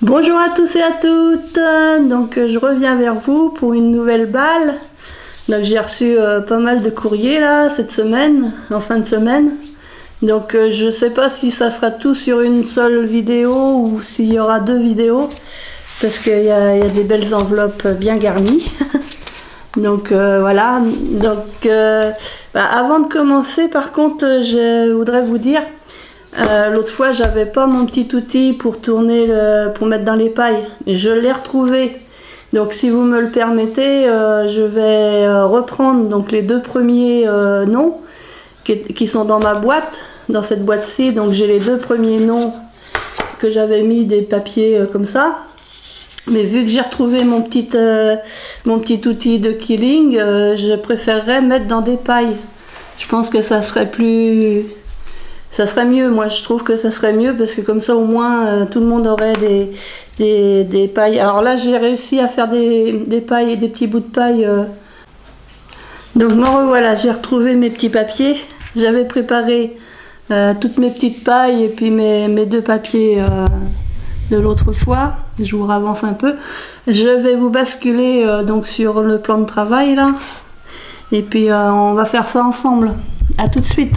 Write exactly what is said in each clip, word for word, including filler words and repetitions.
Bonjour à tous et à toutes, donc je reviens vers vous pour une nouvelle balle. Donc j'ai reçu euh, pas mal de courriers là cette semaine, en fin de semaine. Donc euh, je sais pas si ça sera tout sur une seule vidéo ou s'il y aura deux vidéos, parce qu'il y, y a des belles enveloppes bien garnies. Donc euh, voilà, donc euh, bah, avant de commencer, par contre je voudrais vous dire, Euh, l'autre fois j'avais pas mon petit outil pour tourner le, pour mettre dans les pailles, et je l'ai retrouvé. Donc si vous me le permettez, euh, je vais euh, reprendre donc les deux premiers euh, noms qui, qui sont dans ma boîte, dans cette boîte-ci. Donc j'ai les deux premiers noms que j'avais mis des papiers euh, comme ça, mais vu que j'ai retrouvé mon petit euh, mon petit outil de killing, euh, je préférerais mettre dans des pailles. Je pense que ça serait plus Ça serait mieux, moi je trouve que ça serait mieux, parce que comme ça au moins euh, tout le monde aurait des, des, des pailles. Alors là j'ai réussi à faire des, des pailles et des petits bouts de paille. Euh. Donc me revoilà, j'ai retrouvé mes petits papiers. J'avais préparé euh, toutes mes petites pailles et puis mes, mes deux papiers euh, de l'autre fois. Je vous ravance un peu. Je vais vous basculer euh, donc sur le plan de travail là. Et puis euh, on va faire ça ensemble. A tout de suite.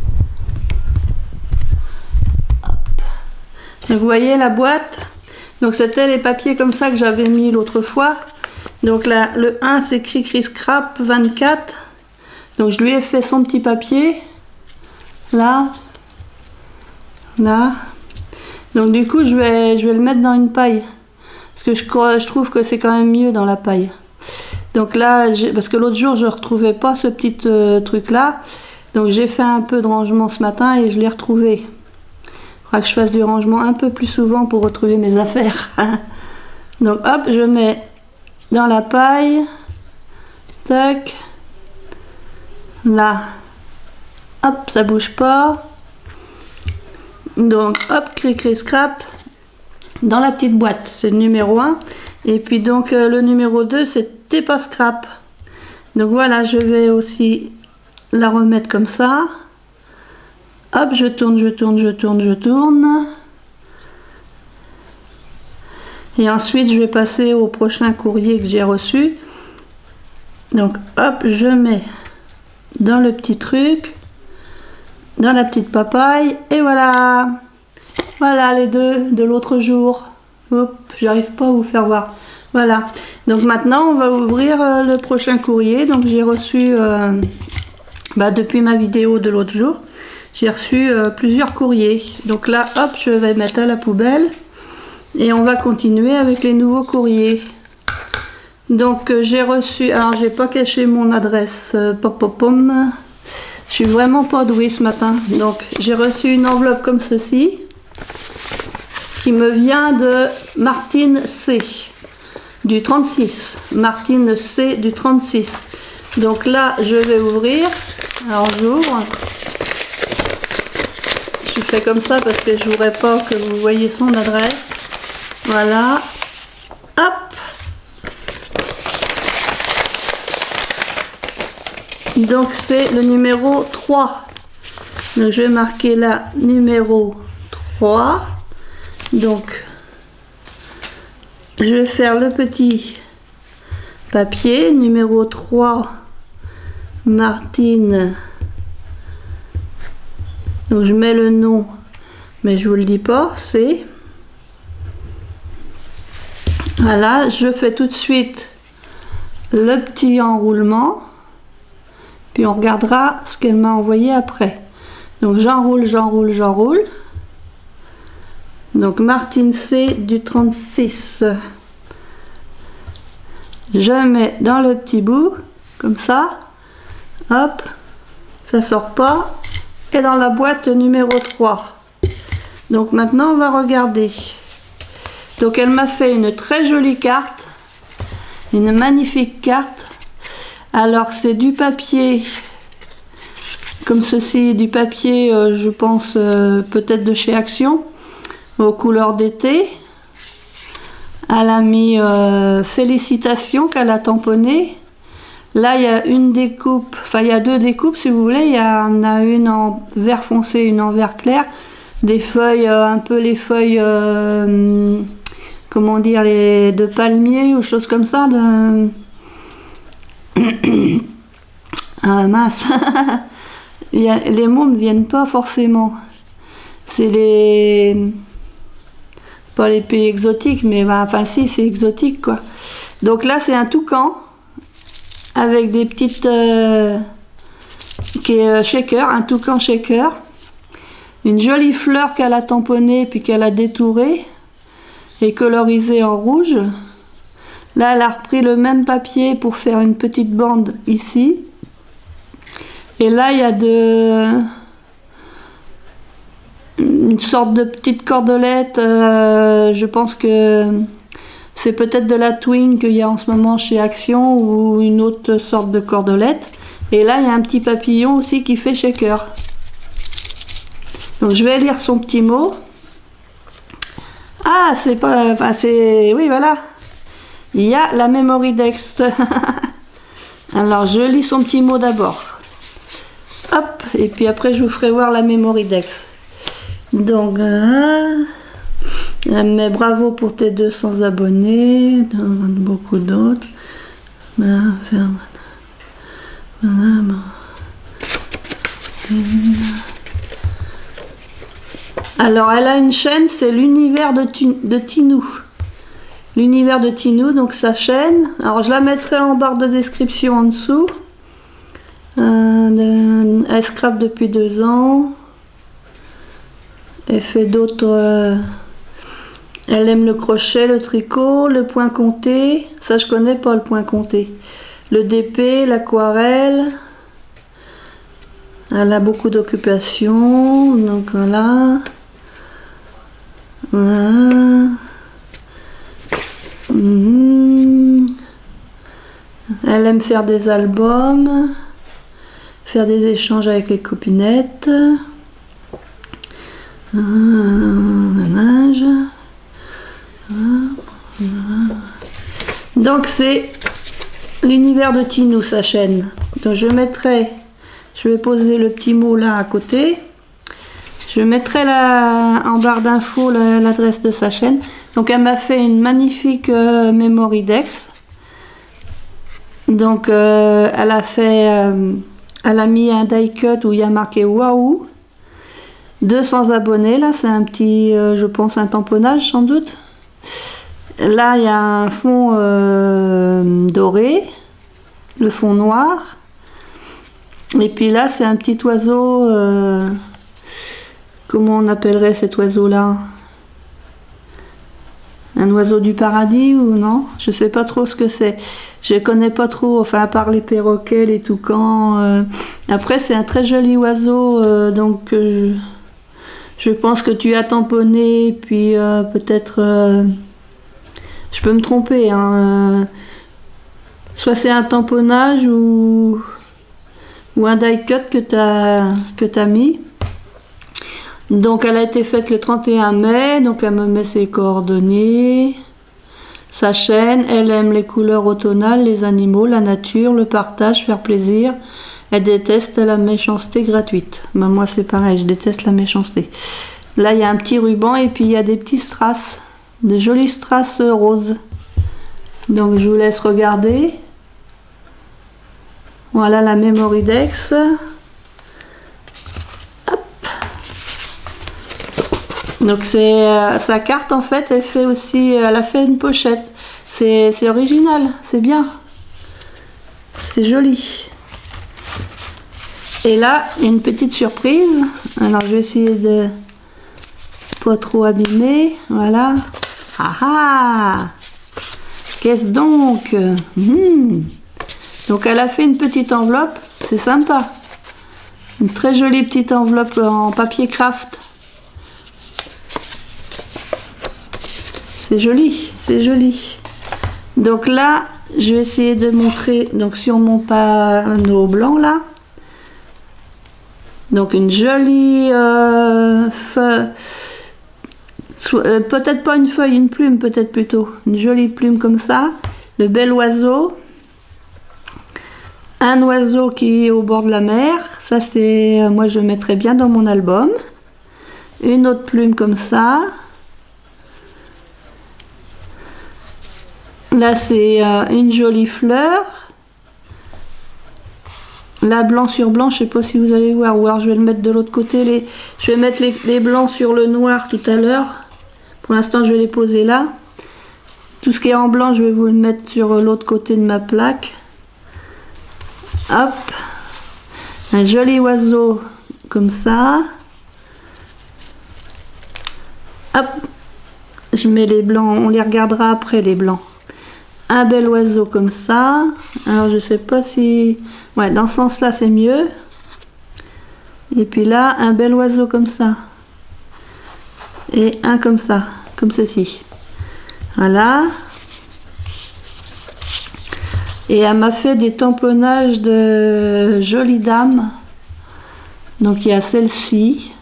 Donc vous voyez la boîte, donc c'était les papiers comme ça que j'avais mis l'autre fois. Donc là, le un c'est Cricri Scrap vingt-quatre, donc je lui ai fait son petit papier, là, là. Donc du coup je vais, je vais le mettre dans une paille, parce que je, crois, je trouve que c'est quand même mieux dans la paille. Donc là, parce que l'autre jour je ne retrouvais pas ce petit euh, truc là, donc j'ai fait un peu de rangement ce matin et je l'ai retrouvé. Il faudra que je fasse du rangement un peu plus souvent pour retrouver mes affaires. Donc hop, je mets dans la paille. Tac. Là. Hop, ça bouge pas. Donc hop, Cricri Scrap. Dans la petite boîte, c'est le numéro un. Et puis donc euh, le numéro deux, c'est T'es pas Scrap. Donc voilà, je vais aussi la remettre comme ça. Hop, je tourne, je tourne, je tourne, je tourne. Et ensuite, je vais passer au prochain courrier que j'ai reçu. Donc, hop, je mets dans le petit truc, dans la petite papaye, et voilà. Voilà les deux de l'autre jour. Hop, j'arrive pas à vous faire voir. Voilà. Donc maintenant, on va ouvrir euh, le prochain courrier. Donc, j'ai reçu, euh, bah, depuis ma vidéo de l'autre jour, j'ai reçu euh, plusieurs courriers. Donc là, hop, je vais mettre à la poubelle. Et on va continuer avec les nouveaux courriers. Donc euh, j'ai reçu... Alors, j'ai pas caché mon adresse. Euh, pop, pop, pom. Je suis vraiment pas douée ce matin. Donc, j'ai reçu une enveloppe comme ceci, qui me vient de Martine C. Du trente-six. Martine C. du trente-six. Donc là, je vais ouvrir. Alors, j'ouvre. Je fais comme ça parce que je voudrais pas que vous voyez son adresse. Voilà. Hop. Donc c'est le numéro trois. Donc je vais marquer là numéro trois. Donc je vais faire le petit papier numéro trois Martine. Donc je mets le nom, mais je vous le dis pas, c'est... Voilà, je fais tout de suite le petit enroulement, puis on regardera ce qu'elle m'a envoyé après. Donc j'enroule, j'enroule, j'enroule. Donc Martine C du trente-six. Je mets dans le petit bout, comme ça. Hop, ça sort pas. Et dans la boîte numéro trois. Donc maintenant on va regarder. Donc elle m'a fait une très jolie carte, une magnifique carte. Alors c'est du papier comme ceci, du papier euh, je pense euh, peut-être de chez Action, aux couleurs d'été. Elle a mis euh, félicitations qu'elle a tamponné. Là, il y a une découpe, enfin il y a deux découpes si vous voulez. Il y en a une en vert foncé, une en vert clair. Des feuilles, euh, un peu les feuilles euh, comment dire, les, de palmier ou choses comme ça. De... ah mince, Il y a, les mots ne me viennent pas forcément. C'est les... pas les pays exotiques, mais bah, enfin si, c'est exotique quoi. Donc là c'est un toucan avec des petites... Euh, qui est euh, shaker, un toucan shaker. Une jolie fleur qu'elle a tamponnée puis qu'elle a détourée et colorisée en rouge. Là elle a repris le même papier pour faire une petite bande ici. Et là il y a de... une sorte de petite cordelette, euh, je pense que c'est peut-être de la twin qu'il y a en ce moment chez Action ou une autre sorte de cordelette. Et là il y a un petit papillon aussi qui fait shaker. Donc je vais lire son petit mot. Ah c'est pas... enfin c'est... oui voilà. Il y a la Mémoridex. Alors je lis son petit mot d'abord. Hop, et puis après je vous ferai voir la Mémoridex. Donc, euh, mais bravo pour tes deux cents abonnés, beaucoup d'autres. Alors, elle a une chaîne, c'est l'univers de, de Tinou. L'univers de Tinou, donc sa chaîne. Alors, je la mettrai en barre de description en dessous. Euh, de, elle scrape depuis deux ans. Elle fait d'autres... Euh, elle aime le crochet, le tricot, le point compté. Ça, je connais pas le point compté. Le D P, l'aquarelle. Elle a beaucoup d'occupations. Donc voilà. Voilà. Mmh. Elle aime faire des albums. Faire des échanges avec les copinettes. Donc c'est l'univers de Tinou, sa chaîne. Donc je mettrai, je vais poser le petit mot là à côté. Je mettrai la, en barre d'infos l'adresse de sa chaîne. Donc elle m'a fait une magnifique euh, Mémoridex. Donc euh, elle a fait, euh, elle a mis un die cut où il y a marqué waouh. deux cents abonnés, là c'est un petit, euh, je pense un tamponnage sans doute. Là il y a un fond euh, doré, le fond noir. Et puis là c'est un petit oiseau, euh, comment on appellerait cet oiseau là? Un oiseau du paradis ou non? Je sais pas trop ce que c'est. Je connais pas trop, enfin à part les perroquets, les toucans. Euh. Après c'est un très joli oiseau, euh, donc... Euh, je pense que tu as tamponné, puis euh, peut-être... Euh, je peux me tromper. Hein, euh, soit c'est un tamponnage ou, ou un die cut que tu as, que tu as mis. Donc elle a été faite le trente et un mai. Donc elle me met ses coordonnées. Sa chaîne. Elle aime les couleurs automnales, les animaux, la nature, le partage, faire plaisir. Elle déteste la méchanceté gratuite. Ben, moi c'est pareil, je déteste la méchanceté. Là il y a un petit ruban et puis il y a des petits strass. Des jolis strass roses. Donc je vous laisse regarder. Voilà la Mémoridex. Hop. Donc c'est euh, sa carte en fait, elle fait aussi, elle a fait une pochette. C'est original, c'est bien. C'est joli. Et là, il y a une petite surprise. Alors, je vais essayer de pas trop abîmer. Voilà. Ah ah! Qu'est-ce donc? Mmh. Donc, elle a fait une petite enveloppe. C'est sympa. Une très jolie petite enveloppe en papier craft. C'est joli. C'est joli. Donc là, je vais essayer de montrer donc sur mon panneau blanc là. Donc une jolie euh, feuille, euh, peut-être pas une feuille, une plume peut-être plutôt, une jolie plume comme ça, le bel oiseau, un oiseau qui est au bord de la mer, ça c'est, euh, moi je mettrais bien dans mon album, une autre plume comme ça, Là, c'est euh, une jolie fleur. Là, blanc sur blanc, je sais pas si vous allez voir. Ou alors, je vais le mettre de l'autre côté. Les... Je vais mettre les, les blancs sur le noir tout à l'heure. Pour l'instant, je vais les poser là. Tout ce qui est en blanc, je vais vous le mettre sur l'autre côté de ma plaque. Hop. Un joli oiseau comme ça. Hop. Je mets les blancs. On les regardera après, les blancs. Un bel oiseau comme ça. Alors, je sais pas si... Ouais, dans ce sens-là, c'est mieux. Et puis là, un bel oiseau comme ça. Et un comme ça. Comme ceci. Voilà. Et elle m'a fait des tamponnages de jolies dames. Donc il y a celle-ci.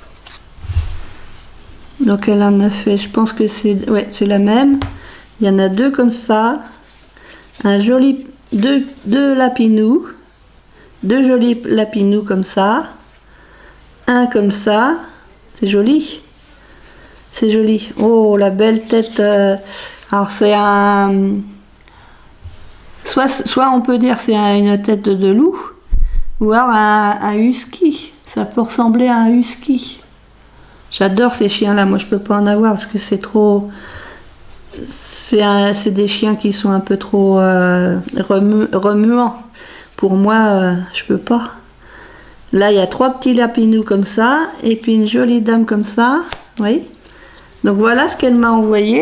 Donc elle en a fait, je pense que c'est ouais, c'est la même. Il y en a deux comme ça. Un joli, deux, deux lapinous. Deux jolis lapinous comme ça. Un comme ça. C'est joli. C'est joli. Oh, la belle tête. Euh, alors, c'est un... Soit, soit on peut dire c'est un, une tête de, de loup, ou alors un, un husky. Ça peut ressembler à un husky. J'adore ces chiens-là. Moi, je peux pas en avoir parce que c'est trop... C'est des chiens qui sont un peu trop euh, remu, remuants. Pour moi, euh, je peux pas. Là, il y a trois petits lapinous comme ça, et puis une jolie dame comme ça. Oui. Donc voilà ce qu'elle m'a envoyé.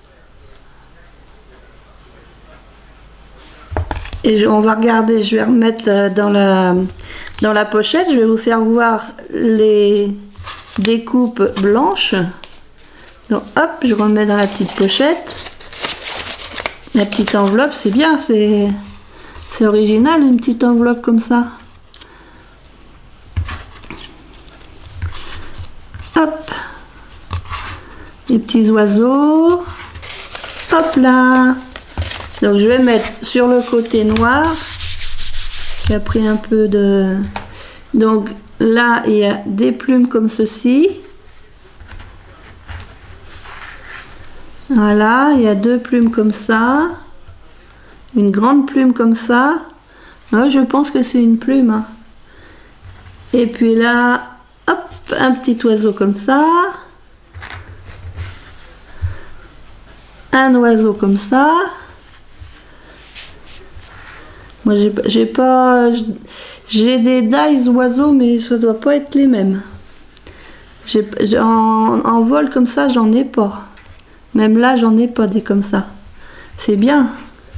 Et je, on va regarder, je vais remettre dans la, dans la pochette, je vais vous faire voir les découpes blanches. Donc hop, je remets dans la petite pochette. La petite enveloppe, c'est bien, c'est original une petite enveloppe comme ça. Hop. Les petits oiseaux. Hop là. Donc je vais mettre sur le côté noir. Qui a pris un peu de... Donc là, il y a des plumes comme ceci. Voilà, il y a deux plumes comme ça. Une grande plume comme ça. Ouais, je pense que c'est une plume. Hein. Et puis là, hop, un petit oiseau comme ça. Un oiseau comme ça. Moi, j'ai pas... J'ai des dies oiseaux, mais ça doit pas être les mêmes. En, en vol comme ça, j'en ai pas. Même là, j'en ai pas des comme ça. C'est bien.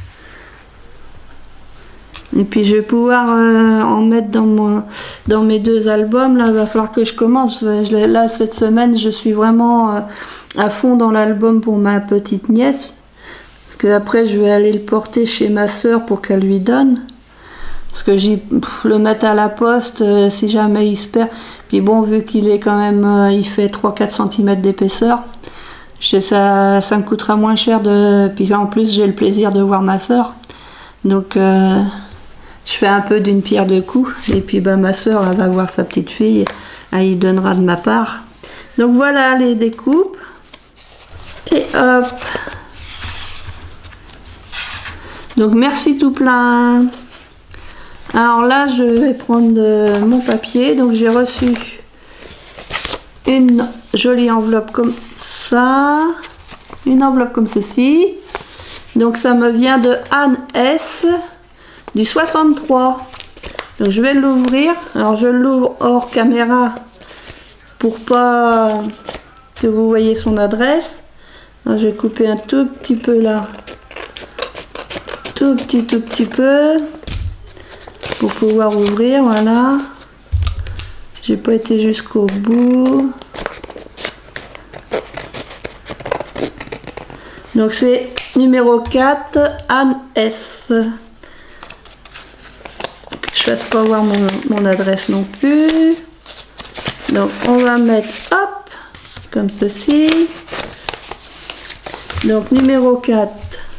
Et puis, je vais pouvoir euh, en mettre dans, mon, dans mes deux albums. Là, il va falloir que je commence. Je, là, cette semaine, je suis vraiment euh, à fond dans l'album pour ma petite nièce. Parce que après, je vais aller le porter chez ma soeur pour qu'elle lui donne. Parce que j'y le mettre à la poste, euh, si jamais il se perd. Puis bon, vu qu'il est quand même... Euh, il fait trois à quatre centimètres d'épaisseur. Ça, ça me coûtera moins cher de... Puis en plus, j'ai le plaisir de voir ma soeur. Donc, euh, je fais un peu d'une pierre deux coups. Et puis, bah, ma soeur, elle va voir sa petite fille. Elle y donnera de ma part. Donc, voilà les découpes. Et hop. Donc, merci tout plein. Alors là, je vais prendre euh, mon papier. Donc, j'ai reçu une jolie enveloppe comme ça, une enveloppe comme ceci. Donc ça me vient de Anne S du soixante-trois. Donc je vais l'ouvrir. Alors je l'ouvre hors caméra pour pas que vous voyez son adresse. Alors, je vais couper un tout petit peu là, tout petit tout petit peu pour pouvoir ouvrir. Voilà. J'ai pas été jusqu'au bout. Donc c'est numéro quatre, Anne S. Que je fasse pas voir mon, mon adresse non plus. Donc on va mettre, hop, comme ceci. Donc numéro quatre.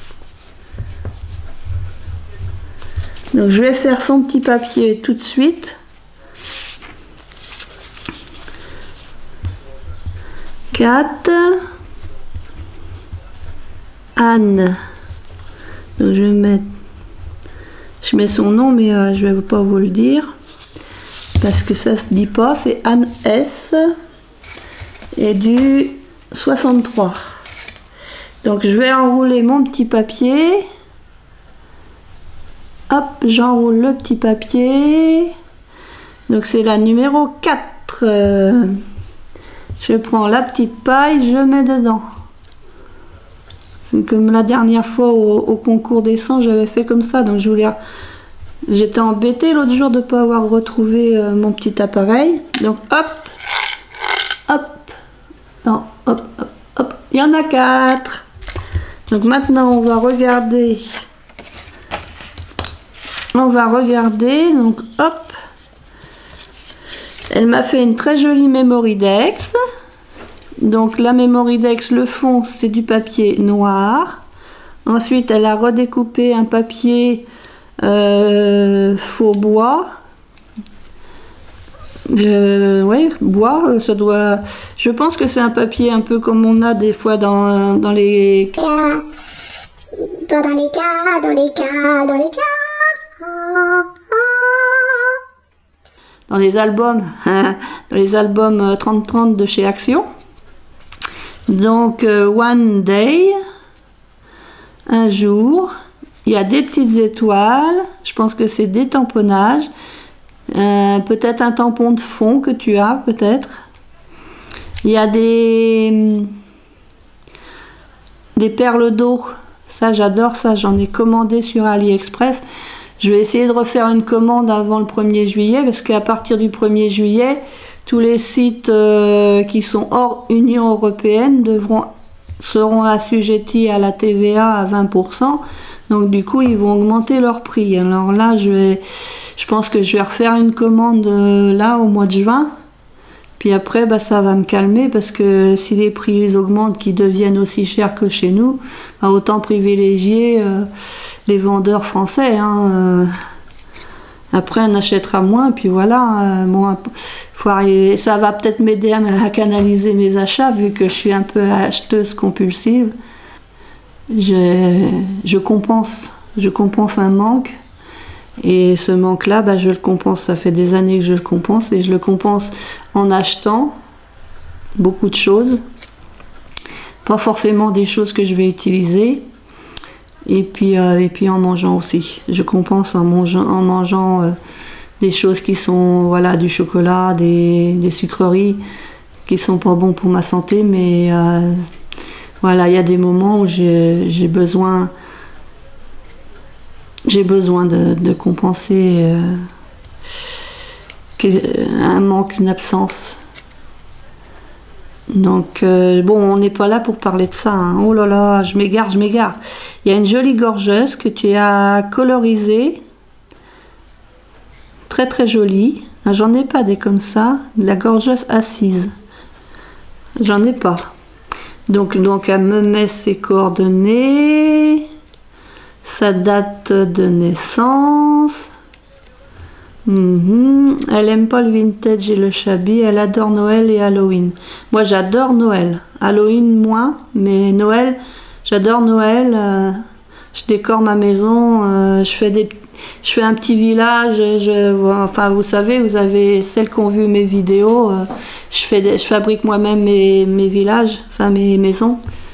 Donc je vais faire son petit papier tout de suite. quatre. Anne Donc je vais mettre, je mets son nom, mais euh, je vais pas vous le dire parce que ça se dit pas. C'est Anne S et du soixante-trois. Donc je vais enrouler mon petit papier. Hop, j'enroule le petit papier. Donc c'est la numéro quatre. Euh, je prends la petite paille, je mets dedans. Comme la dernière fois au, au concours des cent, j'avais fait comme ça. Donc je voulais, j'étais embêtée l'autre jour de ne pas avoir retrouvé euh, mon petit appareil. Donc hop, hop, non, hop, hop, hop. Il y en a quatre. Donc maintenant on va regarder. On va regarder. Donc hop. Elle m'a fait une très jolie Mémoridex. Donc la Mémoridex, le fond, c'est du papier noir. Ensuite, elle a redécoupé un papier euh, faux bois. Euh, oui, bois, ça doit... Je pense que c'est un papier un peu comme on a des fois dans, dans les... Dans les cas, dans les cas, dans les cas. Dans les albums, hein, dans les albums trente trente de chez Action. Donc, euh, One Day, un jour, il y a des petites étoiles, je pense que c'est des tamponnages, euh, peut-être un tampon de fond que tu as, peut-être. Il y a des, des perles d'eau, ça j'adore ça, j'en ai commandé sur AliExpress. Je vais essayer de refaire une commande avant le premier juillet, parce qu'à partir du premier juillet, tous les sites euh, qui sont hors Union européenne devront, seront assujettis à la T V A à vingt pour cent. Donc du coup, ils vont augmenter leur prix. Alors là, je, vais, je pense que je vais refaire une commande euh, là au mois de juin. Puis après, bah, ça va me calmer, parce que si les prix les augmentent, qui deviennent aussi chers que chez nous, bah, autant privilégier euh, les vendeurs français. Hein, euh. Après, on achètera moins, puis voilà. Euh, moins, faut arriver, ça va peut-être m'aider à, à canaliser mes achats, vu que je suis un peu acheteuse compulsive. Je, je compense, je compense un manque. Et ce manque-là, bah, je le compense, ça fait des années que je le compense, et je le compense en achetant beaucoup de choses. Pas forcément des choses que je vais utiliser. Et puis, euh, et puis en mangeant aussi. Je compense en mangeant, en mangeant euh, des choses qui sont, voilà, du chocolat, des, des sucreries, qui sont pas bons pour ma santé, mais euh, voilà, il y a des moments où j'ai besoin... J'ai besoin de, de compenser euh, un manque, une absence. Donc, euh, bon, on n'est pas là pour parler de ça. Hein. Oh là là, je m'égare, je m'égare. Il y a une jolie gorgeuse que tu as colorisée. Très très jolie. J'en ai pas des comme ça. La gorgeuse assise. J'en ai pas. Donc, donc, elle me met ses coordonnées. Sa date de naissance. Mmh. Elle aime pas le vintage et le shabby. Elle adore Noël et Halloween. Moi, j'adore Noël. Halloween, moins. Mais Noël, j'adore Noël. Euh, je décore ma maison. Euh, je, fais des, je fais un petit village. Je, enfin, vous savez, vous avez celles qui ont vu mes vidéos. Euh, je, fais des, je fabrique moi-même mes, mes villages, enfin mes maisons.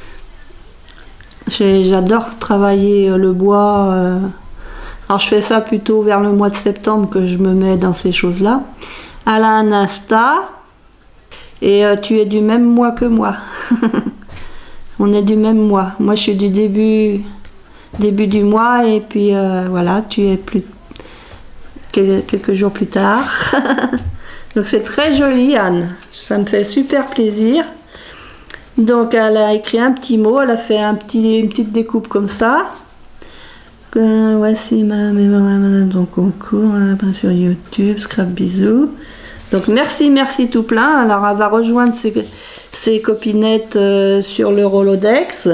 J'adore travailler le bois. Euh. Alors je fais ça plutôt vers le mois de septembre que je me mets dans ces choses-là. Elle a un Insta. Et euh, tu es du même mois que moi. On est du même mois. Moi je suis du début, début du mois. Et puis euh, voilà, tu es plus quelques jours plus tard. Donc c'est très joli, Anne. Ça me fait super plaisir. Donc elle a écrit un petit mot, elle a fait un petit, une petite découpe comme ça. Euh, voici ma mémoire donc concours hein, sur YouTube, Scrap Bisous. Donc merci, merci tout plein. Alors elle va rejoindre ses, ses copinettes euh, sur le Rolodex.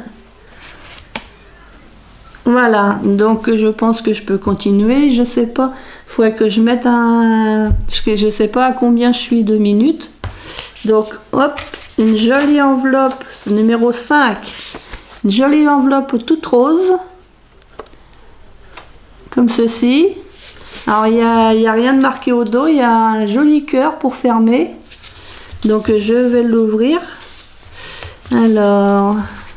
Voilà, donc je pense que je peux continuer. Je sais pas, il faudrait que je mette un... Je sais pas à combien je suis de minutes. Donc hop, une jolie enveloppe, numéro cinq, une jolie enveloppe toute rose. comme ceci. Alors il n'y a, y a rien de marqué au dos, il y a un joli cœur pour fermer. Donc je vais l'ouvrir. Alors,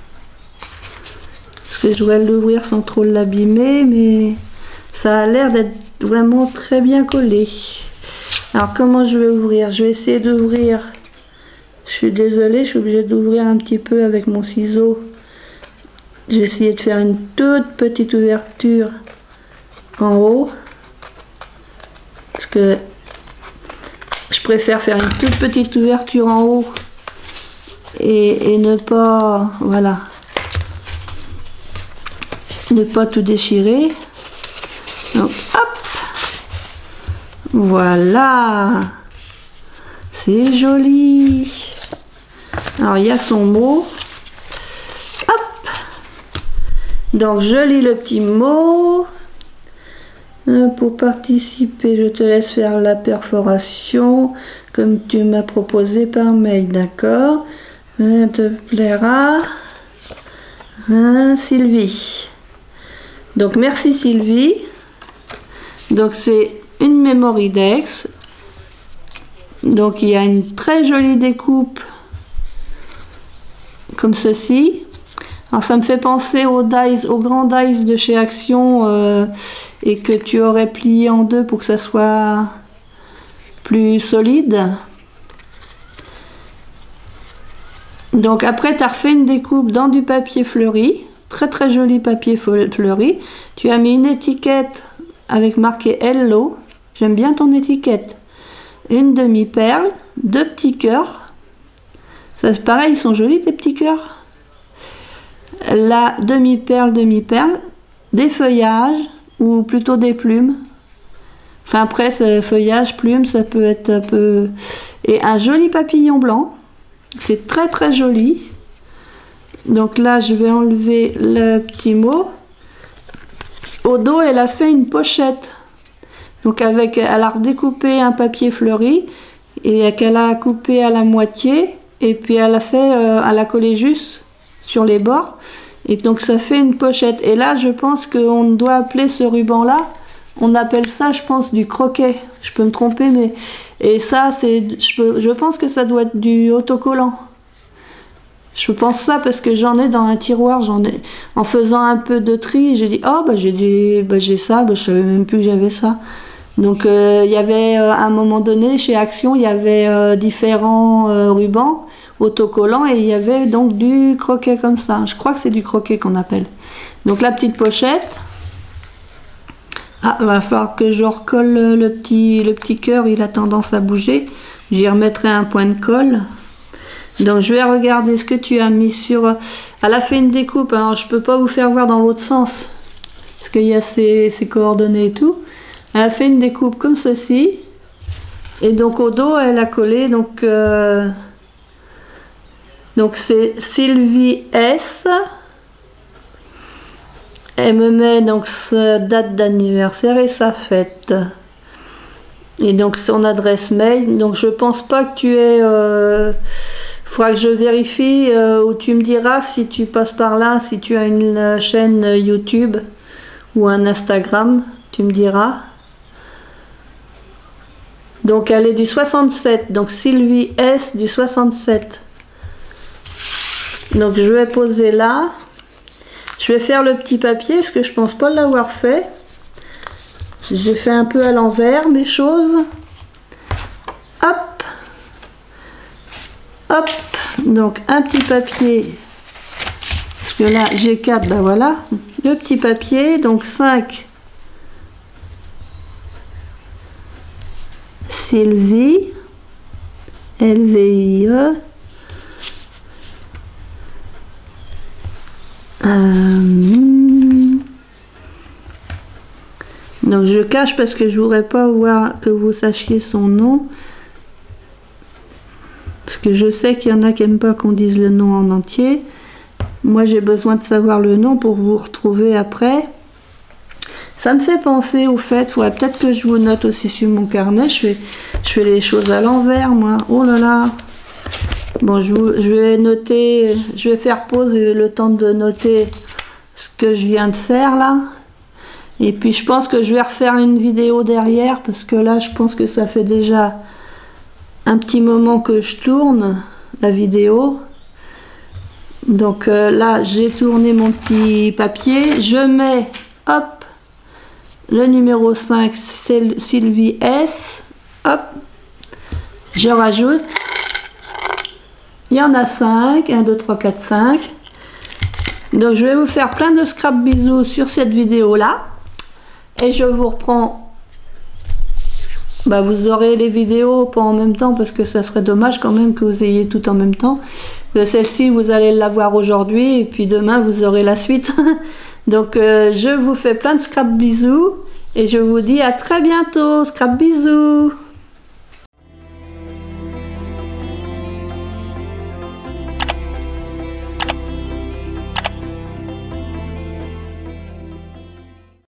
parce que je dois l'ouvrir sans trop l'abîmer, mais ça a l'air d'être vraiment très bien collé. Alors comment je vais ouvrir? Je vais essayer d'ouvrir. Je suis désolée, je suis obligée d'ouvrir un petit peu avec mon ciseau. Je vais essayer de faire une toute petite ouverture en haut. Parce que je préfère faire une toute petite ouverture en haut et, et ne pas, voilà, ne pas tout déchirer. Donc hop, voilà, c'est joli. Alors il y a son mot. Hop, donc je lis le petit mot. Pour participer, je te laisse faire la perforation comme tu m'as proposé par mail, d'accord? Ça te plaira. Hein, Sylvie. Donc merci Sylvie. Donc c'est une Memoridex. Donc il y a une très jolie découpe comme ceci. Alors ça me fait penser aux dies, aux grands dies de chez Action euh, et que tu aurais plié en deux pour que ça soit plus solide. Donc après tu as refait une découpe dans du papier fleuri, très très joli papier fleuri. Tu as mis une étiquette avec marqué Hello, j'aime bien ton étiquette. Une demi-perle, deux petits cœurs. Ça c'est pareil, ils sont jolis tes petits cœurs. La demi-perle, demi-perle, des feuillages ou plutôt des plumes. Enfin après, feuillage, plumes, ça peut être un peu... Et un joli papillon blanc. C'est très très joli. Donc là, je vais enlever le petit mot. Au dos, elle a fait une pochette. Donc avec, elle a redécoupé un papier fleuri et qu'elle a coupé à la moitié. Et puis elle a fait, euh, elle a collé juste sur les bords, et donc ça fait une pochette. Et là je pense qu'on doit appeler ce ruban là, on appelle ça je pense du croquet, je peux me tromper, mais et ça c'est, je, peux, je pense que ça doit être du autocollant, je pense ça parce que j'en ai dans un tiroir, j'en ai, en faisant un peu de tri, j'ai dit oh bah j'ai du, bah j'ai ça, bah, je savais même plus que j'avais ça. Donc il euh, y avait euh, à un moment donné chez Action, il y avait euh, différents euh, rubans autocollant et il y avait donc du croquet comme ça. Je crois que c'est du croquet qu'on appelle. Donc la petite pochette. Ah, il va falloir que je recolle le petit, le petit cœur, il a tendance à bouger. J'y remettrai un point de colle. Donc je vais regarder ce que tu as mis sur... Elle a fait une découpe, alors je peux pas vous faire voir dans l'autre sens. Parce qu'il y a ses, ses coordonnées et tout. Elle a fait une découpe comme ceci. Et donc au dos, elle a collé donc... Euh, Donc c'est Sylvie S. Elle me met donc sa date d'anniversaire et sa fête. Et donc son adresse mail. Donc je pense pas que tu es... Euh, faudra que je vérifie euh, ou tu me diras si tu passes par là, si tu as une chaîne YouTube ou un Instagram. Tu me diras. Donc elle est du soixante-sept. Donc Sylvie S du soixante-sept. Donc je vais poser là. Je vais faire le petit papier parce que je pense pas l'avoir fait. J'ai fait un peu à l'envers mes choses. Hop. Hop. Donc un petit papier. Parce que là j'ai quatre, ben voilà. Le petit papier. Donc cinq. Sylvie. L V I E. Euh, donc je cache parce que je voudrais pas voir que vous sachiez son nom, parce que je sais qu'il y en a qui n'aiment pas qu'on dise le nom en entier. Moi j'ai besoin de savoir le nom pour vous retrouver après. Ça me fait penser au fait, il faudrait peut-être que je vous note aussi sur mon carnet. Je fais, je fais les choses à l'envers moi. Oh là là. Bon, je, je vais noter, je vais faire pause et le temps de noter ce que je viens de faire là. Et puis je pense que je vais refaire une vidéo derrière parce que là je pense que ça fait déjà un petit moment que je tourne la vidéo. Donc euh, là j'ai tourné mon petit papier. Je mets, hop, le numéro cinq, c'est Sylvie S. Hop, je rajoute. Il y en a cinq, un, deux, trois, quatre, cinq. Donc je vais vous faire plein de scrap bisous sur cette vidéo là. Et je vous reprends. Bah, vous aurez les vidéos pas en même temps parce que ça serait dommage quand même que vous ayez tout en même temps. Celle-ci vous allez la voir aujourd'hui et puis demain vous aurez la suite. Donc euh, je vous fais plein de scrap bisous et je vous dis à très bientôt. Scrap bisous.